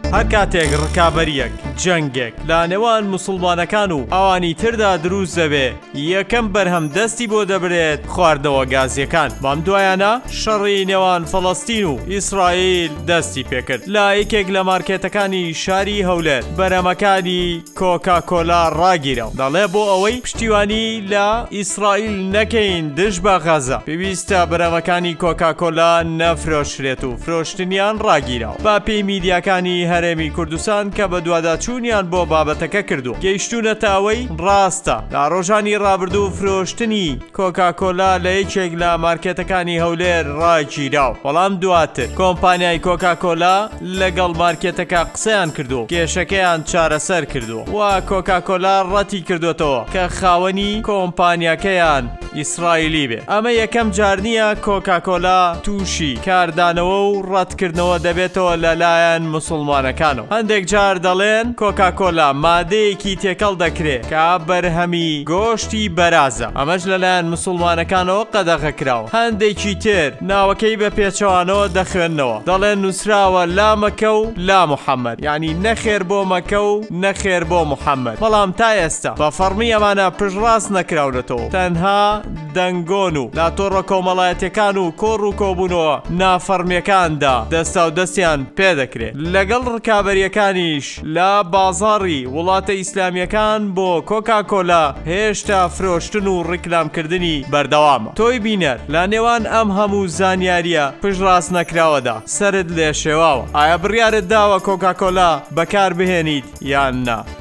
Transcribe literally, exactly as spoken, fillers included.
هەر کاتێک ڕکابەریەک جەنگێک لە نێوان موسڵمانەکان و ئەوانی تردا دروست دەبێ یەکەم بەرهەم دەستی بۆ دەبرێت خواردەوە گازیەکان. بەم دوایانە شەڕی نێوان فەڵەستین و ئیسرائیل دەستی پێکرد. لە یەکێک لە مارکێتەکانی شاری هەولێر بەرهەمەکانی کۆکاکۆلا ڕاگیرەوە، دەڵێ بۆ ئەوەی پشتیوانی لە ئیسرائیل نەکەین دژ بە غەزە پێویستە بەرهەمەکانی کۆکاکۆلا نەفرۆشرێت و فرۆشتنیان ڕاگیرەوە. با پێی میدیاکانی هەرێمی کوردستان کە بە دوواداچوونیان بۆ بابەتەکە کردو گەیشتونەتە ئەوەی ڕاستە لە ڕۆژانی ڕابردوو فرۆشتنی کۆکاکۆلا لە یەکێک لە مارکێتەکانی هەولێر ڕاگیراوە. بەڵام دواتر کۆمپانیای کۆکاکۆلا لەگەڵ مارکێتەکە قسەیان کردو، کێشەکەیان چارەسەر کردو و کۆکاکۆلا ڕەتی کردوێتەوە کە خاوەنی کۆمپانیاکەیان ئیسرائیلی بێ. ئەمە یەکەم جار نییە کۆکاکۆلا تووشی کاردانەوە و ڕەتکردنەوە دەبێتەوە لەلایەن موسڵمانەکانەوە. هەندێک جار دەڵێن کۆکاکۆلا مادەیەکی تێکەڵ دەکرێت کە بەرهەمی گۆشتی بەرازە، ئەمەش لەلایەن موسڵمانەکانەوە قەدەغە کراوە. هەندێکی تر ناوەکەی بە پێچەوانەوە دەخوێننەوە، دەڵێن نووسراوە لا مەکە و لا محەممەد، یعنی نەخێر بۆ مەکە و نەخێر بۆ محەممەد. بەڵام تا ئێستا بە فەرمی ئەمانە پشتڕاست نەکراونەتەوە، تەنها دەنگۆن و ناتۆڕە کۆمەڵایەتەکان و کۆڕ و کۆبوونەوە نافەرمیەکاندا دەستا و دەستیان پێدەکرێت. لەگەڵ ڕکابەریەکانیش لە بازاڕی وڵاتە ئیسلامیەکان بۆ کۆکاکۆلا هێشتا فرۆشتن و ڕیکلامکردنی بەردەوامە. تۆی بینەر لە نێوان ئەم هەموو زانیاریە پشتڕاست نەکراوەدا سەرت لێ شێواوە. ئایا بڕیارت داوە کۆکاکۆلا بەکار بهێنیت یان نا؟